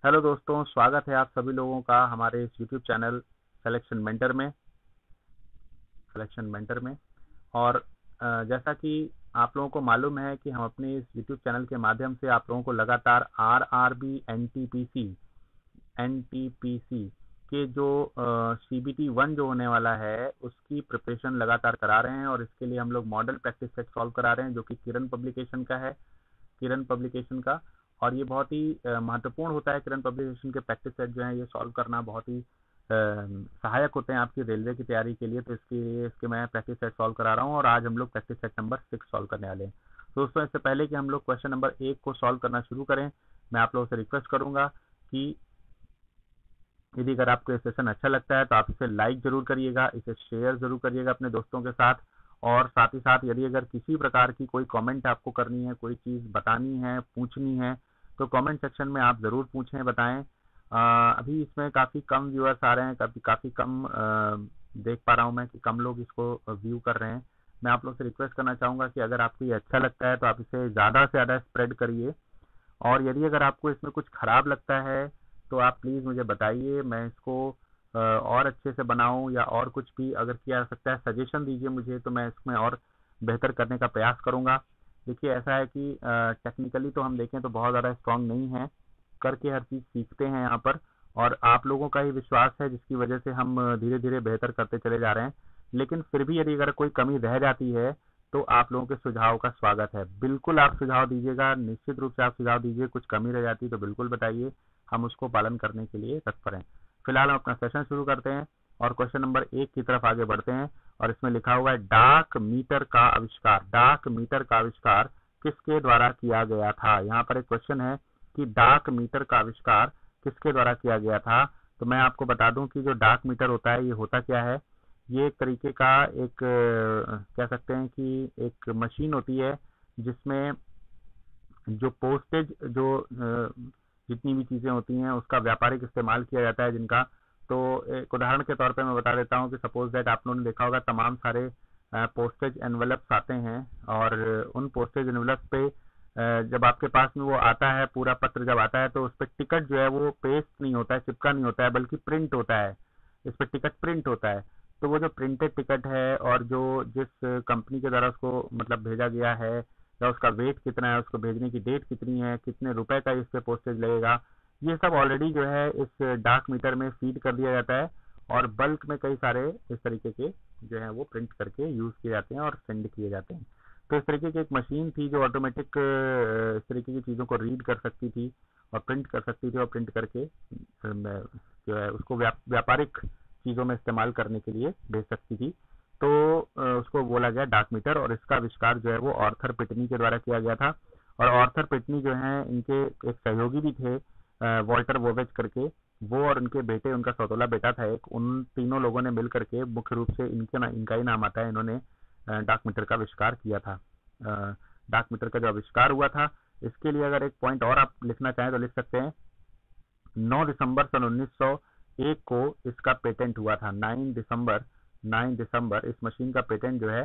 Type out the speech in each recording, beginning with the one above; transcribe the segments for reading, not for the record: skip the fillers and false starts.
Hello दोस्तों, स्वागत है आप सभी लोगों का हमारे इस यूट्यूब चैनल सिलेक्शन मेंटर में। और जैसा कि आप लोगों को मालूम है कि हम अपने इस यूट्यूब चैनल के माध्यम से आप लोगों को लगातार RRB एनटीपीसी के जो CBT-1 जो होने वाला है उसकी प्रिपरेशन लगातार करा रहे हैं। और इसके लिए हम लोग मॉडल प्रैक्टिस सेट सॉल्व करा रहे हैं जो कि किरण पब्लिकेशन का। और ये बहुत ही महत्वपूर्ण होता है। किरण पब्लिकेशन के प्रैक्टिस सेट जो है ये सॉल्व करना बहुत ही सहायक होते हैं आपकी रेलवे की तैयारी के लिए। तो इसके मैं प्रैक्टिस सेट सॉल्व करा रहा हूँ और आज हम लोग प्रैक्टिस सेट नंबर 6 सॉल्व करने वाले हैं। तो दोस्तों, इससे पहले कि हम लोग क्वेश्चन नंबर 1 को सॉल्व करना शुरू करें, मैं आप लोगों से रिक्वेस्ट करूंगा कि यदि अगर आपको ये सेशन अच्छा लगता है तो आप इसे लाइक जरूर करिएगा, इसे शेयर जरूर करिएगा अपने दोस्तों के साथ। और साथ ही साथ यदि अगर किसी प्रकार की कोई कमेंट आपको करनी है, कोई चीज़ बतानी है, पूछनी है, तो कमेंट सेक्शन में आप ज़रूर पूछें, बताएं। अभी इसमें काफ़ी कम व्यूअर्स आ रहे हैं, काफ़ी कम देख पा रहा हूँ मैं कि कम लोग इसको व्यू कर रहे हैं। मैं आप लोग से रिक्वेस्ट करना चाहूँगा कि अगर आपको ये अच्छा लगता है तो आप इसे ज़्यादा से ज़्यादा स्प्रेड करिए। और यदि अगर आपको इसमें कुछ खराब लगता है तो आप प्लीज़ मुझे बताइए, मैं इसको और अच्छे से बनाऊं या और कुछ भी अगर किया जा सकता है सजेशन दीजिए मुझे, तो मैं इसमें और बेहतर करने का प्रयास करूंगा। देखिए, ऐसा है कि टेक्निकली तो हम देखें तो बहुत ज़्यादा स्ट्रांग नहीं है, करके हर चीज़ सीखते हैं यहाँ पर। और आप लोगों का ही विश्वास है जिसकी वजह से हम धीरे धीरे बेहतर करते चले जा रहे हैं। लेकिन फिर भी यदि अगर कोई कमी रह जाती है तो आप लोगों के सुझाव का स्वागत है। बिल्कुल आप सुझाव दीजिएगा, निश्चित रूप से आप सुझाव दीजिए। कुछ कमी रह जाती है तो बिल्कुल बताइए, हम उसको पालन करने के लिए तत्पर हैं। फिलहाल हम अपना सेशन शुरू करते हैं और क्वेश्चन नंबर 1 की तरफ आगे बढ़ते हैं। और इसमें लिखा हुआ है डाक मीटर का आविष्कार किसके द्वारा किया गया था। यहाँ पर एक क्वेश्चन है कि डाक मीटर का आविष्कार किसके द्वारा किया गया था। तो मैं आपको बता दूं कि जो डाक मीटर होता है ये होता क्या है। ये एक तरीके का एक कह सकते हैं कि एक मशीन होती है जिसमें जो पोस्टेज जो जितनी भी चीज़ें होती हैं उसका व्यापारिक इस्तेमाल किया जाता है जिनका। तो एक उदाहरण के तौर पे मैं बता देता हूँ कि सपोज दैट आप लोगों ने देखा होगा तमाम सारे पोस्टेज एनवलप्स आते हैं। और उन पोस्टेज एनवलप पे जब आपके पास में वो आता है, पूरा पत्र जब आता है, तो उस पर टिकट जो है वो पेस्ट नहीं होता है, चिपका नहीं होता है, बल्कि प्रिंट होता है। इस पर टिकट प्रिंट होता है। तो वो जो प्रिंटेड टिकट है और जो जिस कंपनी के द्वारा उसको मतलब भेजा गया है या उसका वेट कितना है, उसको भेजने की डेट कितनी है, कितने रुपए का इस पे पोस्टेज लगेगा, ये सब ऑलरेडी जो है इस डाक मीटर में फीड कर दिया जाता है। और बल्क में कई सारे इस तरीके के जो है वो प्रिंट करके यूज किए जाते हैं और सेंड किए जाते हैं। तो इस तरीके की एक मशीन थी जो ऑटोमेटिक इस तरीके की चीज़ों को रीड कर सकती थी और प्रिंट कर सकती थी और प्रिंट करके जो है उसको व्यापारिक चीज़ों में इस्तेमाल करने के लिए भेज सकती थी। तो उसको बोला गया डाक मीटर। और इसका आविष्कार जो है वो आर्थर पिटनी के द्वारा किया गया था। और आर्थर पिटनी जो है इनके एक सहयोगी भी थे, वॉल्टर वोवेज करके। वो और उनके बेटे, उनका सौतोला बेटा था एक, उन तीनों लोगों ने मिल करके मुख्य रूप से इनका ही नाम आता है, इन्होंने डाक मीटर का आविष्कार किया था। डाक मीटर का जो आविष्कार हुआ था, इसके लिए अगर एक पॉइंट और आप लिखना चाहें तो लिख सकते हैं। 9 दिसंबर सन 1901 को इसका पेटेंट हुआ था। 9 दिसंबर इस मशीन का पेटेंट जो है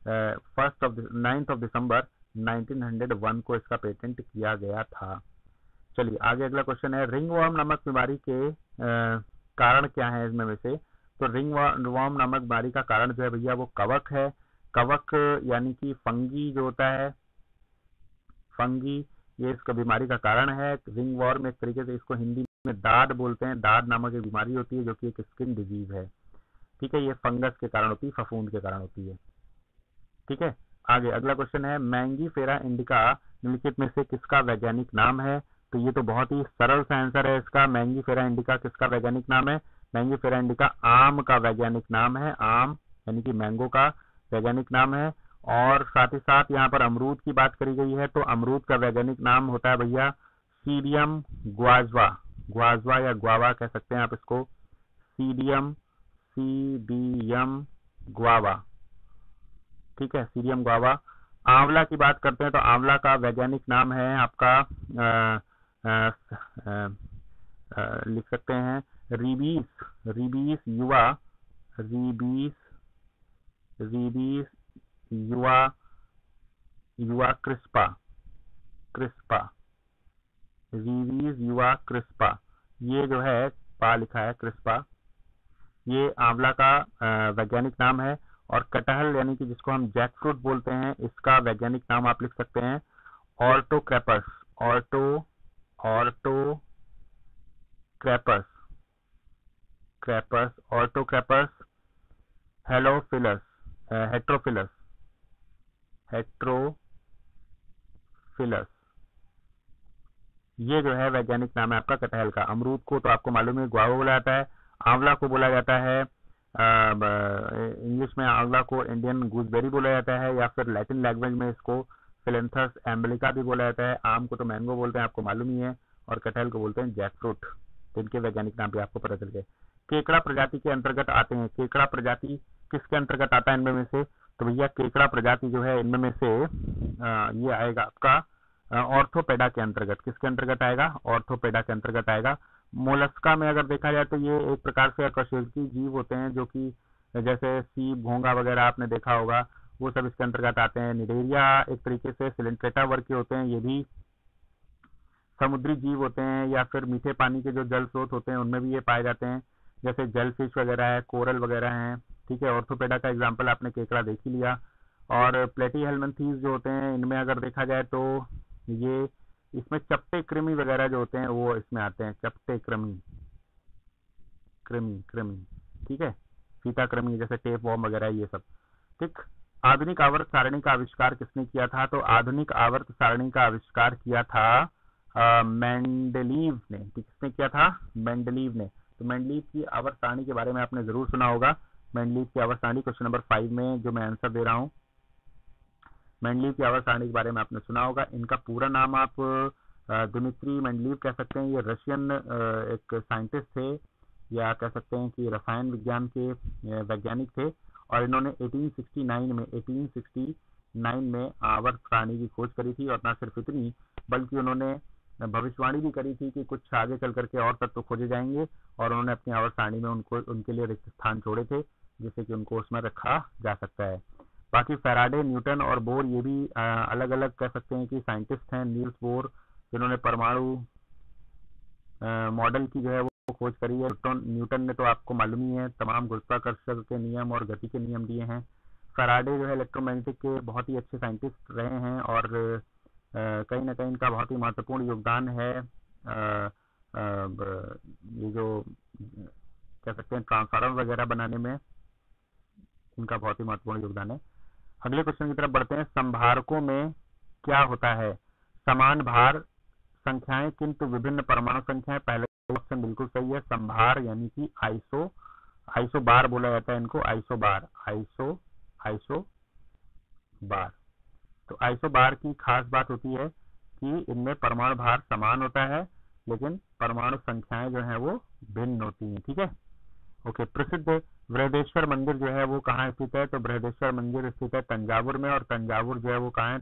9 दिसंबर 1901 को इसका पेटेंट किया गया था। चलिए आगे, अगला क्वेश्चन है रिंगवॉर्म नामक बीमारी के कारण क्या है इसमें से। तो रिंगवॉर्म नामक बीमारी का कारण जो है भैया वो कवक है। कवक यानी कि फंगी जो होता है, फंगी, ये इसका बीमारी का कारण है। रिंगवॉर्म एक तरीके से इसको हिंदी में दाद बोलते हैं। दाद नामक एक बीमारी होती है जो कि एक स्किन डिजीज है। ठीक है, ये फंगस के कारण होती है, फफूंद के कारण होती है। ठीक है, आगे अगला क्वेश्चन है मैंगीफेरा इंडिका निम्नलिखित में से किसका वैज्ञानिक नाम है। तो ये तो बहुत ही सरल सा आंसर है इसका। मैंगीफेरा इंडिका किसका वैज्ञानिक नाम है। मैंगीफेरा इंडिका आम का वैज्ञानिक नाम है। आम यानी कि मैंगो का वैज्ञानिक नाम है। और साथ ही साथ यहाँ पर अमरूद की बात करी गई है, तो अमरूद का वैज्ञानिक नाम होता है भैया सीडियम ग्वाजवा। ग्वाजवा या ग्वावा कह सकते हैं आप इसको। Psidium guajava. ठीक है, सीडियम ग्वावा। आंवला की बात करते हैं तो आंवला का वैज्ञानिक नाम है आपका लिख सकते हैं रीबीस युवा क्रिस्पा। रीबीस युवा क्रिस्पा। ये जो है पा लिखा है क्रिस्पा, ये आंवला का वैज्ञानिक नाम है। और कटहल यानी कि जिसको हम जैक फ्रूट बोलते हैं, इसका वैज्ञानिक नाम आप लिख सकते हैं ऑर्टोक्रैपस, ऑर्टो ऑर्टो क्रैपस, क्रैपस, ऑर्टोक्रैपस हेलोफिलस, हेट्रोफिलस, हेट्रोफिलस, ये जो है वैज्ञानिक नाम है आपका कटहल का। अमरूद को तो आपको मालूम है गुआवा बोला जाता है। आंवला को बोला जाता है, इंग्लिश में आंवला को इंडियन गूसबेरी बोला जाता है, या फिर लैटिन लैंग्वेज में इसको फिलेंथस एम्बलिका भी बोला जाता है। आम को तो मैंगो बोलते हैं, आपको मालूम ही है, और कटहल को बोलते हैं जैक फ्रूट। इनके वैज्ञानिक नाम भी आपको पता चल गए। केकड़ा प्रजाति के अंतर्गत आते हैं। केकड़ा प्रजाति किसके अंतर्गत आता है इनमें में से? तो भैया केकड़ा प्रजाति जो है इनमें में से ये आएगा आपका ऑर्थोपेडा के अंतर्गत। किसके अंतर्गत आएगा? ऑर्थोपेडा के अंतर्गत आएगा। मोलस्का में अगर देखा जाए तो ये एक प्रकार से अकशेरुकी जीव होते हैं, जो कि जैसे सीप, घोंगा वगैरह आपने देखा होगा, वो सब इसके अंतर्गत आते हैं। निडेरिया एक तरीके से सिलेंट्रेटा वर्ग के होते हैं, ये भी समुद्री जीव होते हैं, या फिर मीठे पानी के जो जल स्रोत होते हैं उनमें भी ये पाए जाते हैं, जैसे जेलफिश वगैरह है, कोरल वगैरह हैं। ठीक है, ऑर्थोपेडा का एग्जाम्पल आपने केकड़ा देख ही लिया। और प्लेटीहेल्मिन्थीज जो होते हैं, इनमें अगर देखा जाए तो ये इसमें चपटे कृमि वगैरह जो होते हैं वो इसमें आते हैं, चपटे कृमि, कृमि कृमि, ठीक है, फीता कृमि, जैसे टेप वॉर्म वगैरह ये सब। ठीक। आधुनिक आवर्त सारणी का आविष्कार किसने किया था? तो आधुनिक आवर्त सारणी का आविष्कार किया था मेंडलीव ने। किसने किया था? मेंडलीव ने। तो मेंडलीव की आवर्त सारणी के बारे में आपने जरूर सुना होगा। मेंडलीव की आवर्त सारणी क्वेश्चन नंबर 5 में जो मैं आंसर दे रहा हूँ, मेंडलीव की आवर्त सारणी के बारे में आपने सुना होगा। इनका पूरा नाम आप दिमित्री मेंडलीव कह सकते हैं। ये रशियन एक साइंटिस्ट थे, या कह सकते हैं कि रसायन विज्ञान के वैज्ञानिक थे। और इन्होंने 1869 में आवर्त सारणी की खोज करी थी। और न सिर्फ इतनी, बल्कि उन्होंने भविष्यवाणी भी करी थी कि कुछ आगे चल करके और तत्व खोजे जाएंगे, और उन्होंने अपनी आवर्त सारणी में उनके लिए रिक्त स्थान छोड़े थे, जिससे कि उनको उसमें रखा जा सकता है। बाकी फैराडे, न्यूटन और बोर ये भी अलग अलग कह सकते हैं कि साइंटिस्ट हैं। नील्स बोर जिन्होंने परमाणु मॉडल की जो है वो खोज करी है। न्यूटन ने तो आपको मालूम ही है, तमाम गुरुत्वाकर्षण के नियम और गति के नियम दिए हैं। फैराडे जो है इलेक्ट्रोमैग्नेटिक के बहुत ही अच्छे साइंटिस्ट रहे हैं, और कहीं ना कहीं इनका बहुत ही महत्वपूर्ण योगदान है। ये जो कह सकते हैं ट्रांसफार्मर वगैरह बनाने में इनका बहुत ही महत्वपूर्ण योगदान है। अगले क्वेश्चन की तरफ बढ़ते हैं। संभारकों में क्या होता है? समान भार संख्याएं किंतु विभिन्न परमाणु संख्याएं। पहले ऑप्शन बिल्कुल सही है। संभार यानी कि आइसो बार बोला जाता है इनको, आइसो बार, आइसो बार। तो आइसो बार की खास बात होती है कि इनमें परमाणु भार समान होता है, लेकिन परमाणु संख्याएं जो है वो भिन्न होती हैं। ठीक है, ओके। प्रसिद्ध बृहदेश्वर मंदिर जो है वो कहाँ स्थित है? तो बृहदेश्वर मंदिर स्थित है तंजावुर में, और तंजावुर जो है वो कहाँ है?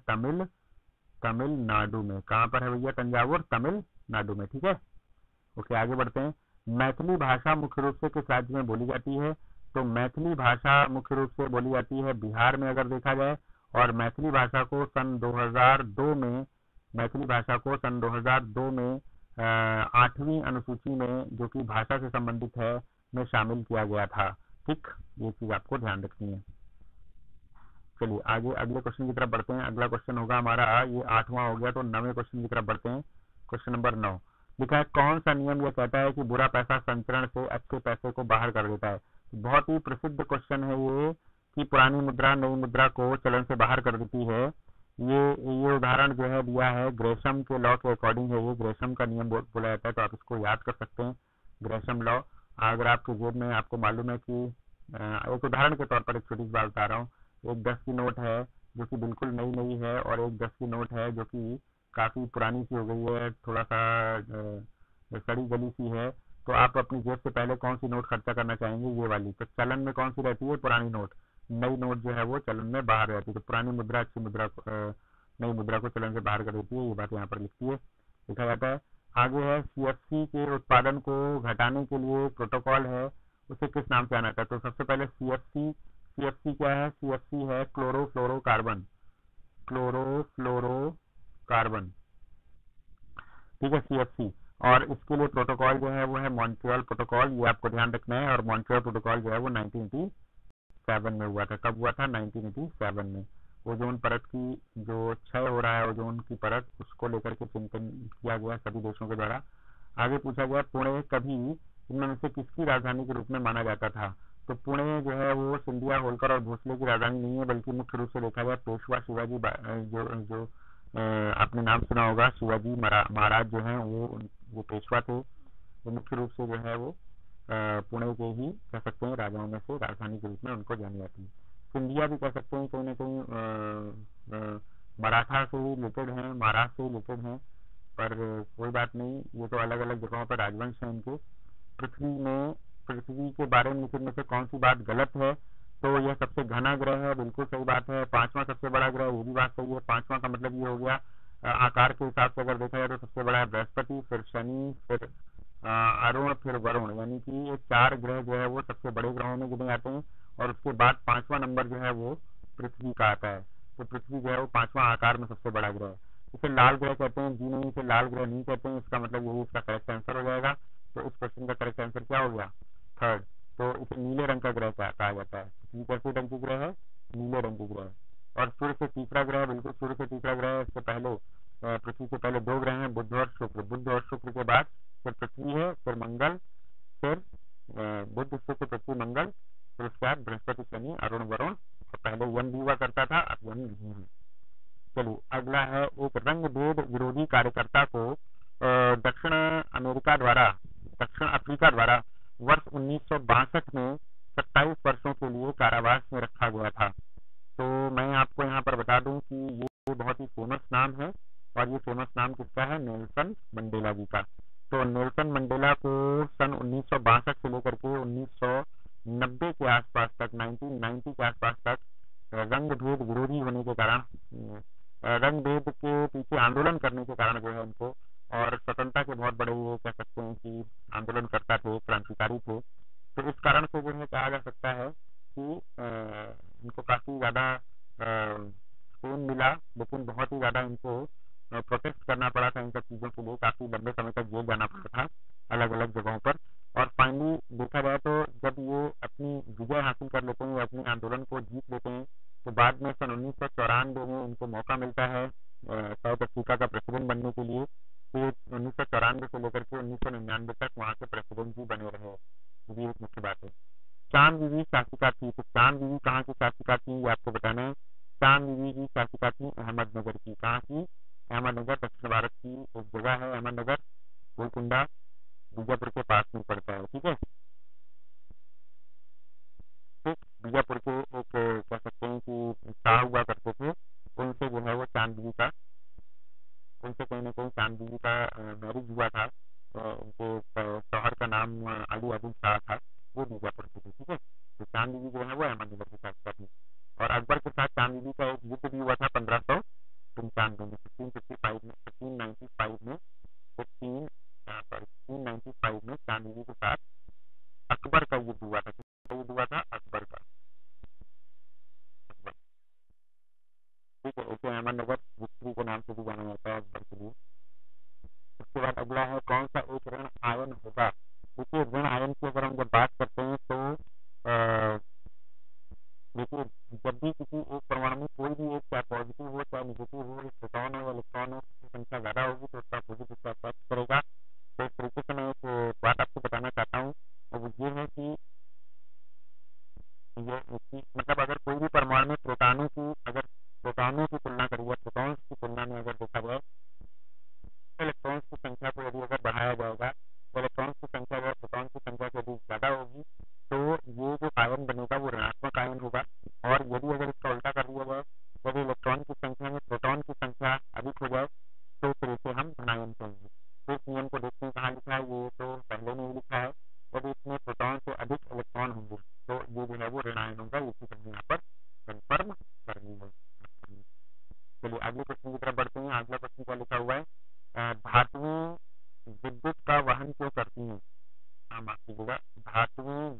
तमिलनाडु में। कहाँ पर है भैया? तंजावुर, तमिलनाडु में। ठीक है, ओके। आगे बढ़ते हैं। मैथिली भाषा मुख्य रूप से किस राज्य में बोली जाती है? तो मैथिली भाषा मुख्य रूप से बोली जाती है बिहार में अगर देखा जाए। और मैथिली भाषा को सन 2002 में, मैथिली भाषा को सन 2002 में 8वीं अनुसूची में, जो कि भाषा से संबंधित है, में शामिल किया गया था। ठीक, ये चीज आपको ध्यान रखनी है। चलिए आगे अगले क्वेश्चन की तरफ बढ़ते हैं। अगला क्वेश्चन होगा हमारा, ये 8वां हो गया, तो 9वें क्वेश्चन की तरफ बढ़ते हैं। क्वेश्चन नंबर 9 लिखा है, कौन सा नियम यह कहता है कि बुरा पैसा संचरण से अच्छे पैसे को बाहर कर देता है? बहुत ही प्रसिद्ध क्वेश्चन है ये, कि पुरानी मुद्रा नई मुद्रा को चलन से बाहर कर देती है। ये उदाहरण जो है दिया है ग्रेशम के लॉ के अकॉर्डिंग है। ये ग्रेशम का नियम बोला जाता है, तो आप इसको याद कर सकते हैं, ग्रेशम लॉ। अगर आपके जेब में आपको मालूम है कि एक उदाहरण के तौर पर एक छोटी सी बात बता रहा हूँ। एक 10 की नोट है जो कि बिल्कुल नई नई है, और एक 10 की नोट है जो कि काफी पुरानी सी हो गई है, थोड़ा सा सड़ी गली सी है। तो आप अपनी जेब से पहले कौन सी नोट खर्चा करना चाहेंगे? ये वाली। तो चलन में कौन सी रहती है? पुरानी नोट। नई नोट जो है वो चलन में बाहर रहती है। तो पुरानी मुद्रा अच्छी मुद्रा नई मुद्रा को चलन से बाहर कर देती है। ये बात यहाँ पर लिखा जाता है। आगे है, सीएफसी के उत्पादन को घटाने के लिए प्रोटोकॉल है, उसे किस नाम से जाना जाता है? तो सबसे पहले सीएफसी क्या है? सीएफसी है क्लोरोफ्लोरोकार्बन, क्लोरोफ्लोरोकार्बन। ठीक है, सीएफसी। और इसके लिए प्रोटोकॉल जो है वो है मॉन्ट्रियल प्रोटोकॉल, ये आपको ध्यान रखना है। और मॉन्ट्रियल प्रोटोकॉल जो है वो 1987 में हुआ था। कब हुआ था? 1987 में। ओजोन परत की जो क्षय हो रहा है ओजोन की परत, उसको लेकर के चिंतन किया गया सभी देशों के द्वारा। आगे पूछा गया पुणे कभी इनमें में से किसकी राजधानी के रूप में माना जाता था? तो पुणे जो है वो सिंधिया, होलकर और भोसले की राजधानी नहीं है, बल्कि मुख्य रूप से देखा जाए पेशवा शिवाजी जो जो आपने नाम सुना होगा, शिवाजी महाराज जो है वो पेशवा थे। वो मुख्य रूप से जो है वो पुणे के ही कह सकते हैं राजाओं में से राजधानी के रूप में उनको जानी जाती है। सिंधिया भी कह सकते हैं कहीं ना कहीं मराठा से ही रिलेटेड है, महाराष्ट्र से ही रिलेटेड है, पर कोई बात नहीं, ये तो अलग अलग जगहों पर राजवंश है इनके। पृथ्वी के बारे में इनमें से कौन सी बात गलत है? तो यह सबसे घना ग्रह है, बिल्कुल सही बात है। पांचवा सबसे बड़ा ग्रह, ये भी बात सही है। पांचवा का मतलब ये हो गया आकार के हिसाब से अगर देखा जाए तो सबसे बड़ा है बृहस्पति, फिर शनि, फिर अरुण, फिर वरुण, यानी कि ये 4 ग्रह जो है वो सबसे बड़े ग्रहों में गिने जाते हैं। और उसके बाद 5वां नंबर जो है वो पृथ्वी का आता है। तो पृथ्वी जो है वो 5वां आकार में सबसे बड़ा ग्रह है। इसे लाल ग्रह कहते हैं? जी नहीं, इसे लाल ग्रह नहीं कहते हैं। इसका मतलब यही इसका करेक्ट आंसर हो जाएगा। तो इस क्वेश्चन का करेक्ट आंसर क्या हो गया? थर्ड। तो इसे नीले रंग का ग्रह कहा जाता है। पृथ्वी कैसे रंग की ग्रह है? नीले रंग की ग्रह। और सूर्य से तीसरा ग्रह, बिल्कुल सूर्य से तीसरा ग्रह है। इससे पहले पृथ्वी से पहले 2 ग्रह हैं, बुध और शुक्र। बुध और शुक्र के बाद फिर पृथ्वी है, फिर मंगल, फिर बुध शुक्र पृथ्वी मंगल, फिर उसके बाद बृहस्पति शनि अरुण वरुण। और पहले यम भी हुआ करता था, अब यम नहीं है। चलिए अगला है, एक रंग भेद विरोधी कार्यकर्ता को दक्षिण अफ्रीका द्वारा वर्ष 1962 में 27 वर्षों के लिए कारावास में रखा गया था। तो मैं आपको यहाँ पर बता दूं कि ये बहुत ही फेमस नाम है, और ये फेमस नाम किसका है? नेल्सन मंडेला जी का। तो नेल्सन मंडेला को सन 1962 से लेकर के 1990 के आसपास तक, 1990 के आसपास तक रंग भेद विरोधी होने के कारण, रंग भेद के पीछे आंदोलन करने के कारण जो है उनको, और स्वतंत्रता के बहुत बड़े ये कह सकते हैं कि आंदोलनकर्ता थे, क्रांतिकारी थे। तो इस कारण से जो है कहा जा सकता है कि इनको काफी ज्यादा फेम मिला, लेकिन बहुत ही ज्यादा इनको प्रोटेस्ट करना पड़ा था इन सब चीजों के लिए। काफी लंबे समय तक जेल जाना पड़ा था अलग अलग जगहों पर। और फाइनली देखा जाए तो जब ये अपनी विजय हासिल कर लेते हैं, अपने आंदोलन को जीत लेते हैं, तो बाद में सन 1994 में उनको मौका मिलता है साउथ अफ्रीका का प्रेसिडेंट बनने के लिए। तो 1994 से लेकर के 1999 तक वहाँ के प्रेसिडेंट भी बने रहे। ये एक मुख्य बात है। चांद बीवी शासिका थी, तो चांद बीवी कहाँ की शासिका थी ये आपको बताना है। चांद बीवी की शासिका थी अहमदनगर की। कहाँ की? अहमदनगर, दक्षिण भारत की एक जगह है अहमदनगर, गोलकुंडा बीजापुर के पास में पड़ता है। ठीक है, ठीक। बीजापुर के एक कह सकते हैं कि शाह हुआ करते थे, उनसे जो है वो चांद बीवी का, उनसे कहीं ना कहीं चांद बीवी का मैरिज हुआ था। उनके शौहर का नाम अली अबुल शाह था, वो बीजापुर के थे। ठीक है, तो चांद बीवी जो है वो अहमदनगर के साथ थी। और अकबर के साथ चांद बीवी का एक युद्ध भी हुआ था 1595 में, 1595 में 1595 में चांद बीवी के साथ अकबर का युद्ध हुआ था। किसका युद्ध हुआ था? अकबर का। अकबर, ठीक है। उसे अहमदनगर विक्ट्री के नाम से भी जाना जाता है अकबर के लिए। उसके बाद अगला है, कौन सा एक ऋण आयन होगा? देखिए ऋण आयन की अगर हम जब बात करते हैं तो देखिए जब भी किसी एक परमाणु में कोई भी एक, चाहे पॉजिटिव हो चाहे निगेटिव हो, एक प्रोटॉन हो इलेक्ट्रॉन हो, उसकी संख्या ज्यादा होगी तो उसका अपोजिट उसका अट्रैक्ट करेगा। तो इस तरीके से मैं एक बात आपको बताना चाहता हूँ, और वो ये है कि ये मतलब अगर कोई भी परमाणु में प्रोटॉनों की तुलना करें या प्रोटॉन्स की तुलना में अगर देखा जाए, इलेक्ट्रॉन्स की संख्या को यदि अगर बढ़ाया जाएगा तो इलेक्ट्रॉन्स की संख्या अगर प्रोटॉन की संख्या से यदि ज्यादा होगी तो ये जो आयन बनेगा वो ऋणात्मक आयन होगा। और यदि अगर इसका उल्टा कर दिया जाए, यदि इलेक्ट्रॉन की संख्या में प्रोटॉन की संख्या अधिक हो जाए तो फिर इसे हम धनायन कहेंगे। तो इस नियम को देखते हैं कहाँ लिखा है, ये तो पहले में ही लिखा है। यदि इसमें प्रोटॉन से अधिक इलेक्ट्रॉन होंगे तो ये जो है वो ऋणायन होगा। ये चीज हमने यहाँ पर कन्फर्म करनी है। चलिए अगले क्वेश्चन की तरफ बढ़ते हैं। अगला क्वेश्चन क्या लिखा हुआ है? धातुएं विद्युत का वहन क्यों करती हैं? माफ कीजिएगा, धातुएं,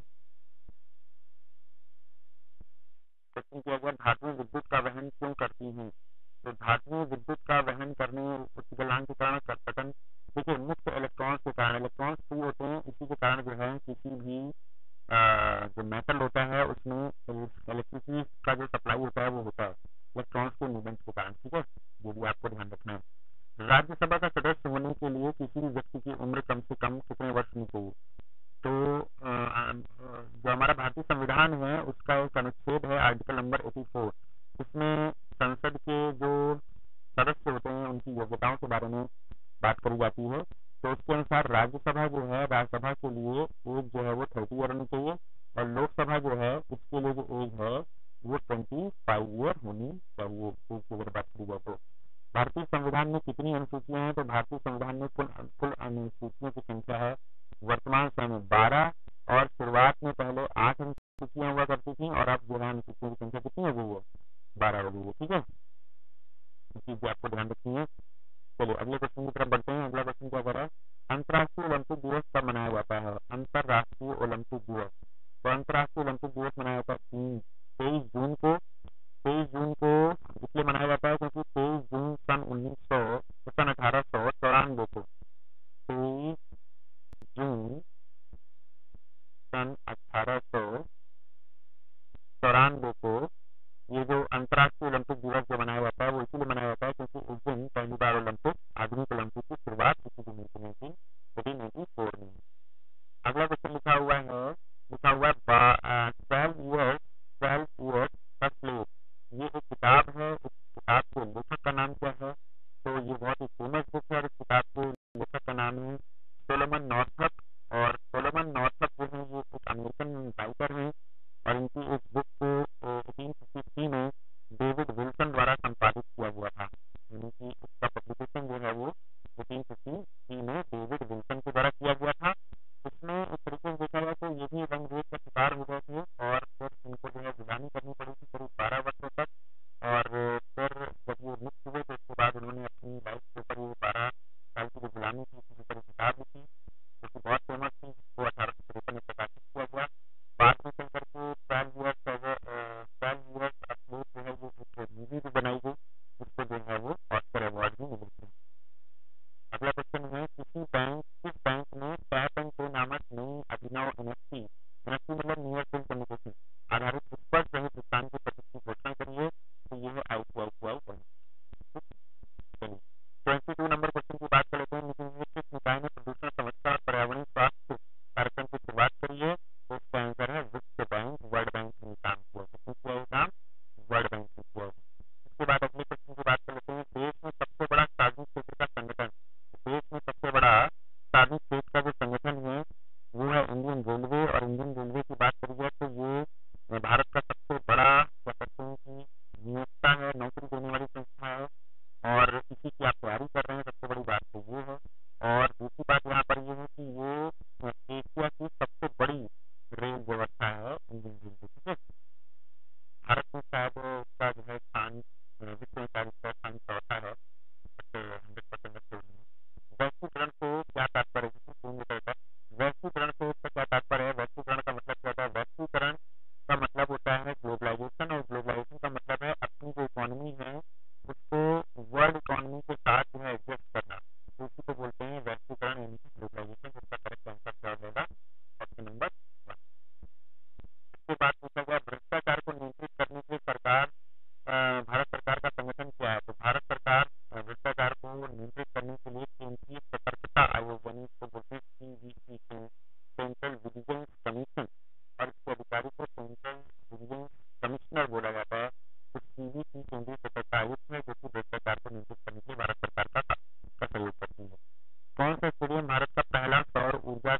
क्वेश्चन किया गया धातुएं विद्युत का वहन क्यों करती हैं? तो धातुएं विद्युत का वहन करने उच्च गलनांक के कारण कर्तन, देखिए मुख्य मुख्य इलेक्ट्रॉन्स के कारण, इलेक्ट्रॉन्स फ्री होते हैं, इसी के कारण जो है किसी भी जो मेटल होता है उसमें इलेक्ट्रिसिटी का जो सप्लाई होता है वो होता है इलेक्ट्रॉन्स के मूवमेंट के कारण। ठीक है, ये भी आपको ध्यान रखना है। राज्यसभा का सदस्य होने के लिए किसी भी व्यक्ति की उम्र कम से कम कितने वर्ष की चाहिए? तो जो हमारा भारतीय संविधान है उसका एक अनुच्छेद है आर्टिकल नंबर 84, इसमें संसद के जो सदस्य होते हैं उनकी योग्यताओं के बारे में बात करी जाती है। तो उसके अनुसार राज्यसभा जो है, राज्यसभा के लिए एज जो है वो 30 ईयर होनी चाहिए, और लोकसभा जो है उसके लिए जो एज है वो 25 ईयर होनी चाहिए। एज की अगर बात की जाए तो भारतीय संविधान में कितनी अनुसूचियां हैं? तो भारतीय संविधान में कुल अनुसूचियों की संख्या है वर्तमान समय में 12, और शुरुआत में पहले 8 अनुसूचियां हुआ करती थी, और अब जो है अनुसूचियों की संख्या कितनी हो गई है? 12 हो गई है। ठीक है, इस चीज आपको ध्यान रखनी है। चलिए अगले क्वेश्चन की तरफ बढ़ते हैं। अगला क्वेश्चन क्या कर रहा है? अंतर्राष्ट्रीय ओलंपिक दिवस कब मनाया जाता है? अंतर्राष्ट्रीय ओलंपिक दिवस, तो अंतर्राष्ट्रीय ओलंपिक दिवस मनाया जाता है 23 जून को। 23 जून को इसलिए मनाया जाता है क्योंकि 23 जून सन 1894 को, 23 जून सन 1894 को ये जो अंतर्राष्ट्रीय ओलंपिक दिवस जो मनाया जाता है वो इसीलिए मनाया जाता है क्योंकि उस दिन पहली बार ओलंपिक, आधुनिक ओलंपिक की शुरुआत इसी दिन हुई थी 1994 में। अगला क्वेश्चन लिखा हुआ है 12 इयर्स का स्लेव, ये एक किताब है। इस किताब के लेखक का नाम क्या है? तो ये बहुत ही फेमस बुक है और इस किताब के लेखक का नाम है सोलोमन नॉर्थअप, और सोलोमन नॉर्थअप जो है ये एक अमेरिकन राइटर हैं, और इनकी इस बुक को 1853 में डेविड विल्सन द्वारा संपादित किया हुआ था, यानी कि इसका पब्लिकेशन जो है वो 1853 में डेविड विल्सन के द्वारा किया गया था। इसमें एक तरीके से देखा जाए तो ये भी रंगभेद का शिकार हो गए थे, और फिर इनको जो है गुलामी करनी पड़ी थी करीब 12 वर्षों तक, और फिर जब ये मुक्त हुए तो उसके बाद उन्होंने अपनी लाइफ के ऊपर ये 12 साल की जो गुलामी थी उसके ऊपर किताब लिखी जो कि बहुत फेमस थी, जिसको 1853 में प्रकाशित किया गया। बाद में चल करके 12 इयर्स अपलोड जो है वो एक मूवी भी बनाई गई, जिसको जो है वो ऑस्कर अवार्ड भी मिले थे। अगला क्वेश्चन है किस बैंक ने टैप एंड पे नामक नई अभिनव एनएफटी मतलब नियर फील्ड कम्युनिकेशन आधारित स्पर्श रहित भुगतान की पद्धति की घोषणा करी है? तो ये है ICICI बैंक। चलिए 22 नंबर क्वेश्चन की बात कर लेते हैं। किस निकाय ने प्रदूषण समस्या और पर्यावरण स्वास्थ्य कार्यक्रम की शुरुआत करी है? तो इसका आंसर है विश्व बैंक, वर्ल्ड बैंक ने काम किया। किसने किया है काम? वर्ल्ड बैंक ने किया है। इसके बाद अगले क्वेश्चन की बात कर लेते हैं। देश में सबसे बड़ा सार्वजनिक क्षेत्र का संगठन, देश में सबसे बड़ा सार्वजनिक क्षेत्र का जो संगठन है वो है इंडियन रेलवे, और इंडियन रेलवे की बात करी जाए तो ये भारत का सबसे बड़ा कह सकते हैं कि नियोक्ता है, नौकरी देने वाली संस्था है, और इसी की आप तैयारी कर रहे हैं, सबसे बड़ी बात तो ये है। और दूसरी बात यहाँ पर ये है कि ये एशिया की सबसे बड़ी रेल व्यवस्था है इंडियन रेलवे। ठीक है, भारत में शायद उसका जो है स्थान विश्व में शायद उसका स्थान चौथा है, 100% वैश्वीकरण से क्या तात्पर्य है? वैश्वीकरण से इसका क्या तात्पर्य है? वैश्वीकरण का मतलब क्या होता है? वैश्वीकरण का मतलब होता है ग्लोबलाइजेशन, और ग्लोबलाइजेशन का मतलब है अपनी जो इकोनॉमी है उसको वर्ल्ड इकोनॉमी के साथ जो है एडजस्ट करना, तो उसी को बोलते हैं वैश्वीकरण यानी कि ग्लोबलाइजेशन। जिसका करेक्ट आंसर क्या हो जाएगा? Option number 1। इसके बाद पूछा गया भ्रष्टाचार को नियंत्रित करने के लिए भारत सरकार का संगठन क्या है? तो भारत सरकार भ्रष्टाचार को नियंत्रित करने के लिए केंद्रीय सतर्कता आयोग यानी इसको बोलते हैं CBT, सेंट्रल विजिलेंस कमीशन, और इसके अधिकारी को सेंट्रल विजिलेंस कमिश्नर बोला जाता है। तो CBT केंद्रीय सतर्कता आयोग है जो कि भ्रष्टाचार को नियंत्रित करने के लिए भारत सरकार का सहयोग करती है। कौन सा स्टेडियम भारत का पहला सौर ऊर्जा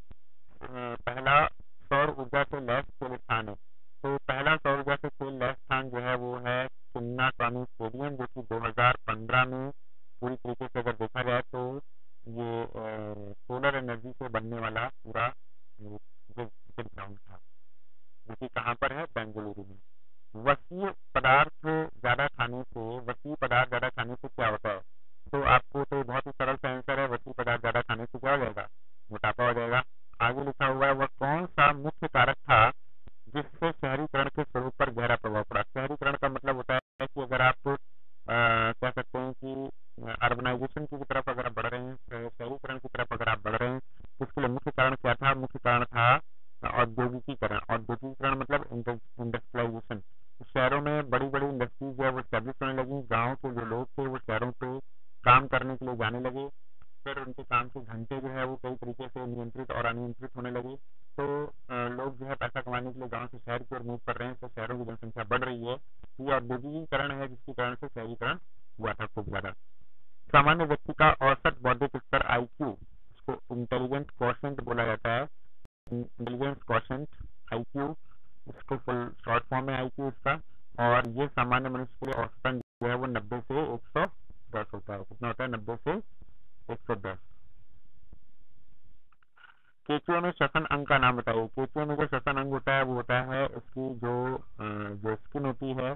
से लैस खेल स्थान है? तो पहला सौर ऊर्जा से खेल लैस स्थान जो है वो है चिन्ना स्वामी स्टेडियम, जो कि 2015 में पूरी तरीके से अगर देखा जाए तो ये सोलर एनर्जी से बनने वाला पूरा क्रिकेट ग्राउंड था, जो कि कहाँ पर है? बेंगलुरु में। वसीय पदार्थ ज्यादा खाने से क्या होता है? तो आपको तो बहुत ही सरल सा आंसर है, वसीय पदार्थ ज्यादा खाने से क्या हो जाएगा? मोटापा हो जाएगा। आगे लिखा हुआ है वह कौन सा मुख्य कारक था जिससे शहरीकरण के स्वरूप पर गहरा प्रभाव पड़ा? शहरीकरण का मतलब होता है कि अगर आप कह सकते हैं कि अर्बनाइजेशन की तरफ अगर आप बढ़ रहे हैं, शहरीकरण की तरफ तरफ अगर आप बढ़ रहे हैं तो इसके लिए मुख्य कारण क्या था? मुख्य कारण था औद्योगिकीकरण। औद्योगिकीकरण मतलब इंडस्ट्रियलाइजेशन। शहरों में बड़ी बड़ी इंडस्ट्रीज जो है वो स्टैब्लिश होने लगी। गाँव के जो लोग थे वो शहरों पे काम करने के लिए जाने लगे। फिर उनके काम के घंटे जो है वो कई तरीके से नियंत्रित और अनियंत्रित होने लगे। तो लोग जो है पैसा कमाने के लिए गांव से शहर की ओर मूव कर रहे हैं, तो शहरों की जनसंख्या बढ़ रही है। ये औद्योगिकीकरण है जिसके कारण से शहरीकरण हुआ था खूब ज्यादा। सामान्य व्यक्ति का औसत बौद्धिक स्तर IQ, इसको इंटेलिजेंट क्वोशिएंट बोला जाता है। इंटेलिजेंस क्वोशिएंट IQ, इसको फुल शॉर्ट फॉर्म है IQ इसका। और ये सामान्य मनुष्य के लिए औसतन जो है वो 90 से 110 होता है। कितना होता है? 90 से 110। केचुए में श्वसन अंग का नाम बताइए। केचुए में जो श्वसन अंग होता है वो होता है इसकी जो स्किन होती है,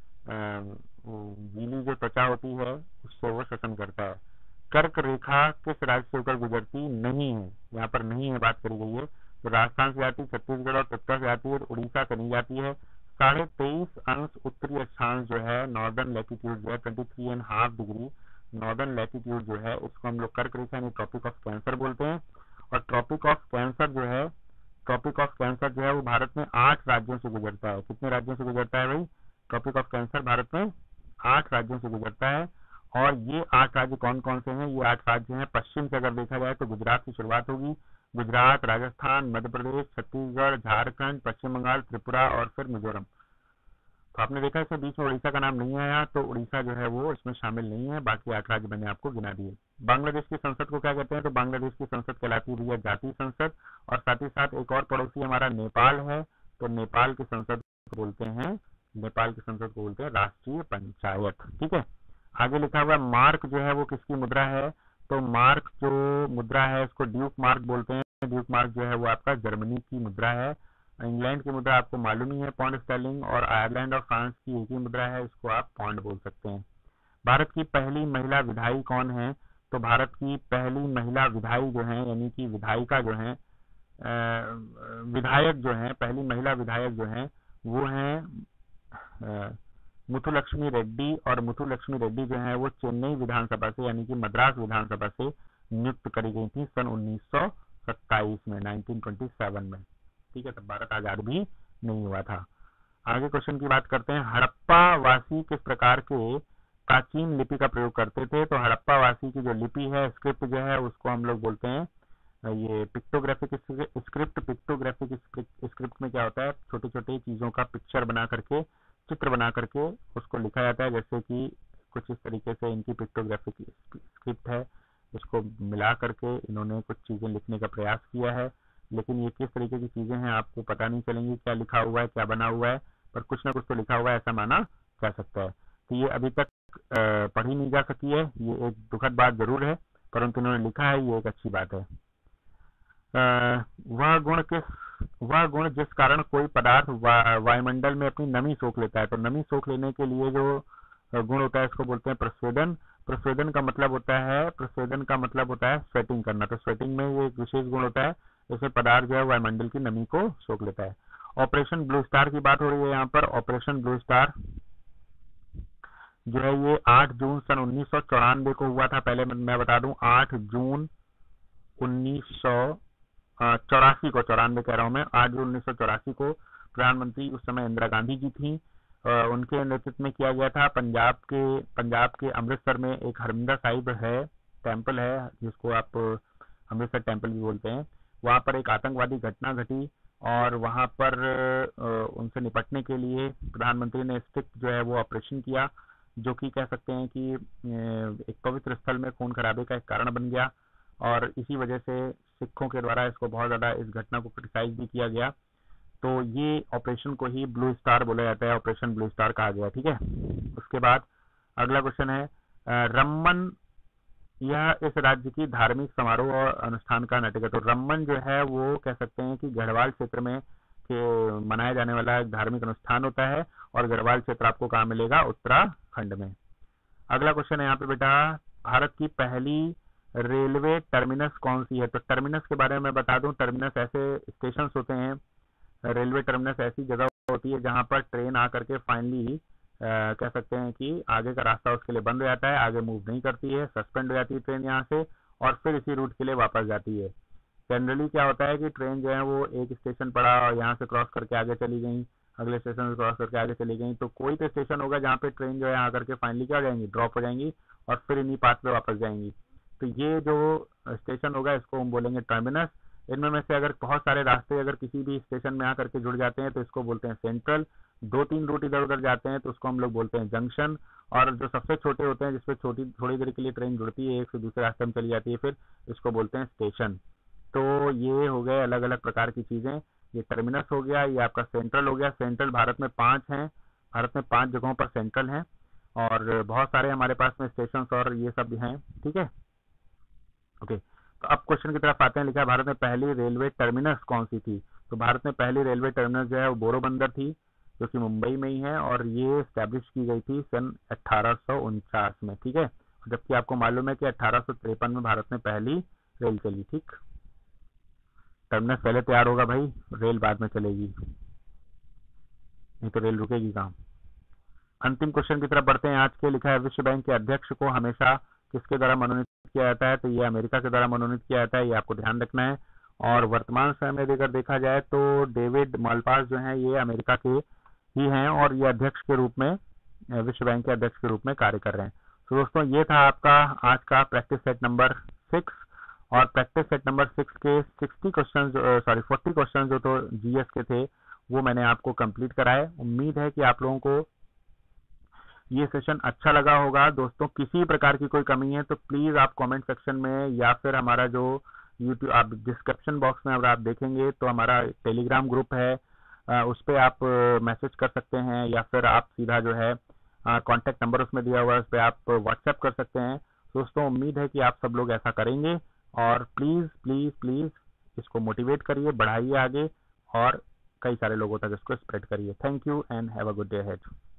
गीली जो त्वचा होती है उससे वो श्वसन करता है। कर्क रेखा किस राज्य से होकर गुजरती नहीं है? यहाँ पर नहीं है बात करी गई है। तो राजस्थान से जाती, छत्तीसगढ़ और त्रिपुरा से जाती है, तो उड़ीसा से नहीं जाती है। 23.5 अंश उत्तरी अक्षांश जो है नॉर्दर्न लैटिट्यूड जो है 23.5 डिग्री नॉर्दर्न लैटिट्यूड जो है उसको हम लोग कर्क रेखा यानी ट्रॉपिक ऑफ कैंसर बोलते हैं। और ट्रॉपिक ऑफ कैंसर जो है वो भारत में 8 राज्यों से गुजरता है। कितने राज्यों से गुजरता है भाई? ट्रॉपिक ऑफ कैंसर भारत में 8 राज्यों से गुजरता है। और ये 8 राज्य कौन कौन से हैं? ये 8 राज्य हैं। पश्चिम से अगर देखा जाए तो गुजरात की शुरुआत होगी। गुजरात, राजस्थान, मध्य प्रदेश, छत्तीसगढ़, झारखंड, पश्चिम बंगाल, त्रिपुरा और फिर मिजोरम। तो आपने देखा इसमें बीच में उड़ीसा का नाम नहीं आया, तो उड़ीसा जो है वो इसमें शामिल नहीं है। बाकी 8 राज्य मैंने आपको गिना दिए। बांग्लादेश की संसद को क्या कहते हैं? तो बांग्लादेश की संसद कहलाती है जातीय संसद। और साथ ही साथ एक और पड़ोसी हमारा नेपाल है, तो नेपाल की संसद को बोलते हैं राष्ट्रीय पंचायत। ठीक है। आगे लिखा हुआ मार्क जो है वो किसकी मुद्रा है? तो मार्क जो मुद्रा है इसको ड्यूक मार्क बोलते हैं। ड्यूक मार्क जो है वो आपका जर्मनी की मुद्रा है। इंग्लैंड की मुद्रा आपको मालूम ही है पौंड स्टर्लिंग, और आयरलैंड और फ्रांस की एक ही मुद्रा है, इसको आप पौंड बोल सकते हैं। भारत की पहली महिला विधायी कौन है? तो भारत की पहली महिला विधायी जो है यानी कि विधायिका जो है, विधायक जो है, पहली महिला विधायक जो है वो है मुथुलक्ष्मी रेड्डी। और मुथुलक्ष्मी रेड्डी जो है वो चेन्नई विधानसभा से यानी कि मद्रास विधानसभा से नियुक्त करी गई थी सन 1927 में, 1927 में। ठीक है, तब भारत आजाद भी नहीं हुआ था। आगे क्वेश्चन की बात करते हैं। हड़प्पा वासी किस प्रकार के प्राचीन लिपि का प्रयोग करते थे? तो हड़प्पा वासी की जो लिपि है, स्क्रिप्ट जो है उसको हम लोग बोलते हैं ये पिक्टोग्राफिक स्क्रिप्ट। पिक्टोग्राफिक स्क्रिप्ट में क्या होता है? छोटी छोटी चीजों का पिक्चर बना करके, चित्र बना करके उसको लिखा जाता है। जैसे कि कुछ इस तरीके से इनकी पिक्टोग्राफिक स्क्रिप्ट है, इसको मिला करके इन्होंने कुछ चीजें लिखने का प्रयास किया है। लेकिन ये किस तरीके की चीजें हैं आपको पता नहीं चलेंगी, क्या लिखा हुआ है, क्या बना हुआ है, पर कुछ ना कुछ तो लिखा हुआ है, ऐसा माना जा सकता है। तो ये अभी तक पढ़ी नहीं जा सकी है, ये एक दुखद बात जरूर है, परंतु उन्होंने लिखा है, ये एक अच्छी बात है। वह गुण जिस कारण कोई पदार्थ वायुमंडल में अपनी नमी सोख लेता है। तो नमी सोख लेने के लिए जो गुण होता है इसको बोलते हैं प्रस्वेदन। प्रस्वेदन का मतलब होता है स्वेटिंग करना। तो स्वेटिंग में ये एक विशेष गुण होता है, इसमें पदार्थ जो है वायुमंडल की नमी को सोख लेता है। ऑपरेशन ब्लू स्टार की बात हो रही है यहाँ पर। ऑपरेशन ब्लू स्टार जो है ये 8 जून सन 1994 को हुआ था। पहले मैं बता दूं, 8 जून 1984 को, 94 कह रहा हूं मैं, 8 जून 1984 को प्रधानमंत्री उस समय इंदिरा गांधी जी थी। उनके नेतृत्व में किया गया था। पंजाब के अमृतसर में एक हरमिंदर साहिब है, टेम्पल है, जिसको आप अमृतसर टेम्पल भी बोलते हैं। वहां पर एक आतंकवादी घटना घटी और वहां पर उनसे निपटने के लिए प्रधानमंत्री ने स्ट्रिक्ट जो है वो ऑपरेशन किया, जो कि कह सकते हैं कि एक पवित्र स्थल में खून खराबे का एक कारण बन गया। और इसी वजह से सिखों के द्वारा इसको बहुत ज्यादा, इस घटना को क्रिटिसाइज भी किया गया। तो ये ऑपरेशन को ही ब्लू स्टार बोला जाता है, ऑपरेशन ब्लू स्टार कहा गया। ठीक है। उसके बाद अगला क्वेश्चन है, रम्मन यह इस राज्य की धार्मिक समारोह और अनुष्ठान का नाटक है। तो रम्मन जो है वो कह सकते हैं कि गढ़वाल क्षेत्र में मनाया जाने वाला एक धार्मिक अनुष्ठान होता है। और गढ़वाल क्षेत्र आपको कहाँ मिलेगा? उत्तराखंड में। अगला क्वेश्चन है यहाँ पे बेटा, भारत की पहली रेलवे टर्मिनस कौन सी है? तो टर्मिनस के बारे में मैं बता दूं, टर्मिनस ऐसे स्टेशन होते हैं, रेलवे टर्मिनस ऐसी जगह होती है जहां पर ट्रेन आकर के फाइनली कह सकते हैं कि आगे का रास्ता उसके लिए बंद हो जाता है, आगे मूव नहीं करती है, सस्पेंड हो जाती है ट्रेन यहाँ से, और फिर इसी रूट के लिए वापस जाती है। जनरली क्या होता है कि ट्रेन जो है वो एक स्टेशन पड़ा और यहाँ से क्रॉस करके आगे चली गई, अगले स्टेशन से क्रॉस करके आगे चली गई, तो कोई तो स्टेशन होगा जहाँ पे ट्रेन जो है आकर के फाइनली क्या हो जाएंगी, ड्रॉप हो जाएंगी और फिर इन्हीं पाथ पे वापस जाएंगी। तो ये जो स्टेशन होगा इसको हम बोलेंगे टर्मिनस। इनमें में से अगर बहुत सारे रास्ते अगर किसी भी स्टेशन में आकर के जुड़ जाते हैं तो इसको बोलते हैं सेंट्रल। 2-3 रूट इधर उधर जाते हैं तो उसको हम लोग बोलते हैं जंक्शन। और जो सबसे छोटे होते हैं जिसपे छोटी थोड़ी देर के लिए ट्रेन जुड़ती है, एक से दूसरे रास्ते में चली जाती है, फिर इसको बोलते हैं स्टेशन। तो ये हो गए अलग अलग प्रकार की चीजें। ये टर्मिनस हो गया, ये आपका सेंट्रल हो गया। सेंट्रल भारत में 5 हैं, भारत में 5 जगहों पर सेंट्रल हैं और बहुत सारे हमारे पास में स्टेशन और ये सब हैं। ठीक है, ओके। तो अब क्वेश्चन की तरफ आते हैं। लिखा है भारत में पहली रेलवे टर्मिनस कौन सी थी। तो भारत में पहली रेलवे टर्मिनस जो है वो बोरोबंदर थी, जो कि मुंबई में ही है और ये स्टैब्लिश की गई थी सन 1849 में। ठीक है, जबकि आपको मालूम है कि 1853 में भारत में पहली रेल चली। ठीक, टर्मिनस पहले तैयार होगा भाई, रेल बाद में चलेगी, नहीं तो रेल रुकेगी कहाँ। अंतिम क्वेश्चन की तरफ बढ़ते हैं आज के। लिखा है विश्व बैंक के अध्यक्ष को हमेशा किसके द्वारा मनोनीत किया जाता है। तो ये अमेरिका के द्वारा मनोनीत किया जाता है, ये आपको ध्यान रखना है। और वर्तमान समय में अगर देखा जाए तो डेविड मालपास जो है ये अमेरिका के ही हैं और ये अध्यक्ष के रूप में, विश्व बैंक के अध्यक्ष के रूप में कार्य कर रहे हैं। तो दोस्तों ये था आपका आज का प्रैक्टिस सेट नंबर 6। और प्रैक्टिस सेट नंबर 6 के 40 क्वेश्चन जो तो जीएस के थे वो मैंने आपको कंप्लीट कराए। उम्मीद है कि आप लोगों को ये सेशन अच्छा लगा होगा। दोस्तों किसी प्रकार की कोई कमी है तो प्लीज आप कमेंट सेक्शन में या फिर हमारा जो यूट्यूब आप डिस्क्रिप्शन बॉक्स में अगर आप देखेंगे तो हमारा टेलीग्राम ग्रुप है, उस पर आप मैसेज कर सकते हैं या फिर आप सीधा जो है कॉन्टैक्ट नंबर उसमें दिया हुआ है उस पर आप व्हाट्सएप कर सकते हैं। दोस्तों उम्मीद है कि आप सब लोग ऐसा करेंगे और प्लीज प्लीज प्लीज इसको मोटिवेट करिए, बढ़ाइए आगे और कई सारे लोगों तक इसको स्प्रेड करिए। Thank you and have a good day ahead.